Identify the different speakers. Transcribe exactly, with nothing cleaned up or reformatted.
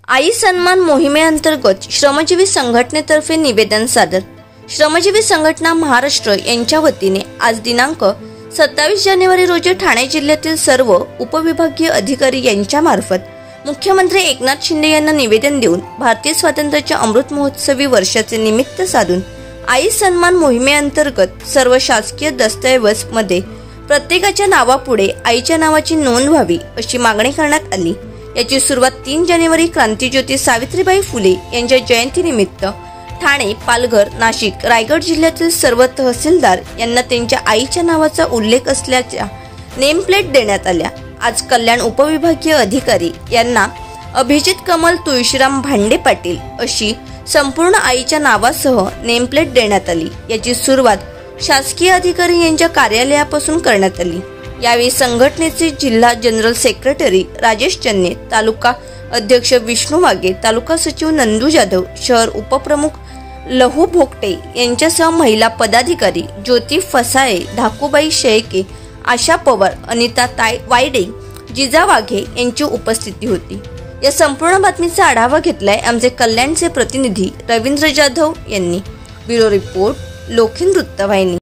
Speaker 1: आई सन्मान मोहिमेअंतर्गत श्रमजीवी संघटनेतर्फे निवेदन सादर। श्रमजीवी संघटना महाराष्ट्र यांच्या वतीने आज दिनांक सत्तावीस जानेवारी रोजी ठाणे जिल्ह्यातील सर्व उपविभागीय अधिकारी यांच्या मार्फत मुख्यमंत्री एकनाथ शिंदे यांना निवेदन देऊन भारतीय स्वातंत्र्याच्या अमृत महोत्सवी वर्षाचे निमित्त साधून आई सन्मान मोहिमेअंतर्गत सर्व शासकीय दस्तऐवज मध्ये प्रत्येकाच्या नावापुढे आईच्या नावाची नोंद व्हावी अशी मागणी करण्यात आली। याची सुरुवात तीन जानेवारी क्रांतिज्योती सावित्रीबाई फुले यांच्या जयंतीनिमित्त ठाणे, पालघर, नाशिक, रायगड जिल्ह्यातील सर्व तहसीलदार यांना त्यांच्या आईच्या नावाचा उल्लेख असल्याच्या नेम प्लेट देण्यात आल्या। आज कल्याण उपविभागीय अधिकारी यांना अभिजित कमल तुळशीराम भांडे पाटील अशी संपूर्ण आईच्या नावासह नेम प्लेट देण्यात आली। याची सुरुवात शासकीय अधिकारी यांच्या कार्यालयापासून करण्यात आली। यावेळी संघटनेचे जिल्हा जनरल सेक्रेटरी राजेश चन्ने, तालुका अध्यक्ष विष्णू वागे, तालुका सचिव नंदू जाधव, शहर उपप्रमुख लहू भोगटे यांच्यासह महिला पदाधिकारी ज्योती फसाळे, धाकूबाई शेळके, आशा पवार, अनिता ताय वायडे, जिजा वाघे यांची उपस्थिती होती। या संपूर्ण बातमीचा आढावा घेतलाय आमचे कल्याणचे प्रतिनिधी रवींद्र जाधव यांनी। ब्युरो रिपोर्ट, लोखंड वृत्तवाहिनी।